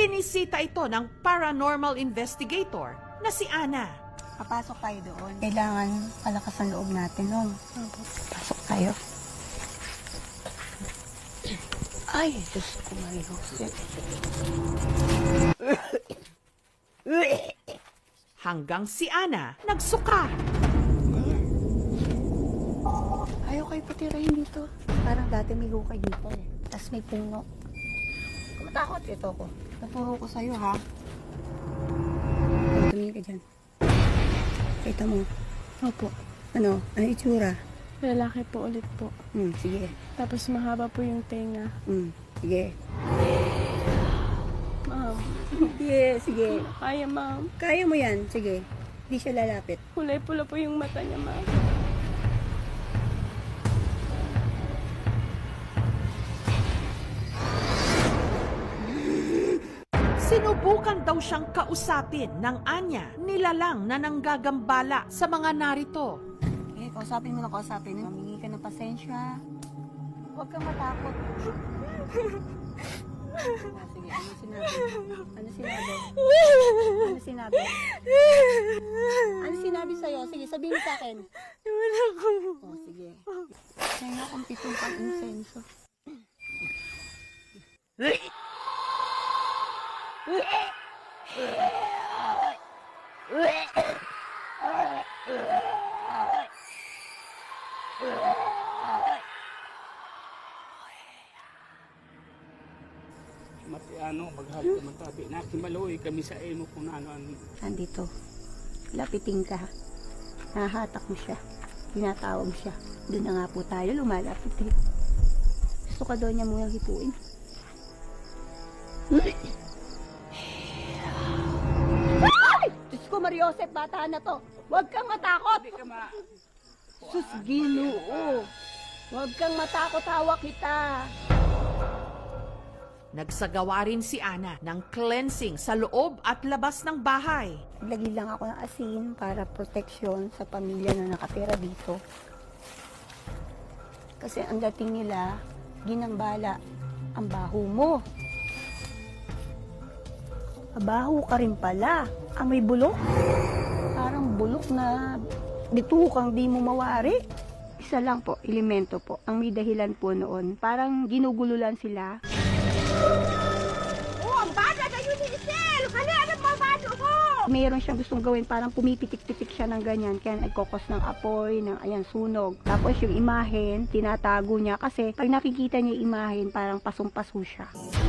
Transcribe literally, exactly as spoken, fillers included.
Binisita ito ng paranormal investigator na si Ana. Papasok tayo doon. Kailangan palakas ang loob natin, no? Pasok tayo. Ay, Diyos ko, Maria Jose. Hanggang si Ana nagsuka. Ayaw kayo patirahin dito. Parang dati may hukay dito eh. Tapos may puno. Kumatakot ito ko. Naturo ko sa'yo, ha? Tumingin ka dyan. Kita mo. Opo. Ano? Ano itsura? Lalaki po ulit po. Hmm, sige. Tapos mahaba po yung tenga. Hmm, sige. Ma'am. Sige, sige. Kaya, ma'am. Kaya mo yan. Sige. Hindi siya lalapit. Kulay pula po yung mata niya, ma'am. Sinubukan daw siyang kausapin ng Anya, nilalang na nanggagambala sa mga narito. Eh, kausapin mo na kausapin. Mamingi ka ng pasensya. Huwag kang matakot. Ah, sige, ano sinabi? Ano sinabi? Ano sinabi? Ano sinabi sa'yo? Sige, sabihin mo sa akin. Wala ko. Oh, sige. Kaya nga kung pitong pang insenso. Mati ano, maghapon matabi. Nakimaloy kami sa emo kung ano ano. Nandito. Lapitin ka. Nahatak mo siya. Tinatawag siya. Doon na nga po tayo, lumalapit eh. Gusto ka daw niya munang hipuin. Ay! Diyos ko, Maria Jose, bata na to. Huwag kang matakot. Hindi ka ma... Sus, Ginoo. Huwag kang matakot, hawak kita. Nagsagawa rin si Ana ng cleansing sa loob at labas ng bahay. Naglagay lang ako ng asin para proteksyon sa pamilya na nakatira dito. Kasi ang dating nila, ginambala ang baho mo. Mabaho ka rin pala. Amoy bulok. Parang bulok na bituhukang di mo mawari. Isa lang po, elemento po. Ang may dahilan po noon, parang ginugululan sila. Oh, ang bada na yun ni Isel! Kali, anong mabado ko? Mayroon siyang gustong gawin, parang pumipitik-pitik siya ng ganyan, kaya nagkokos ng apoy, ng ayan, sunog. Tapos yung imahen, tinatago niya kasi pag nakikita niya yung imahen, parang pasong-paso siya.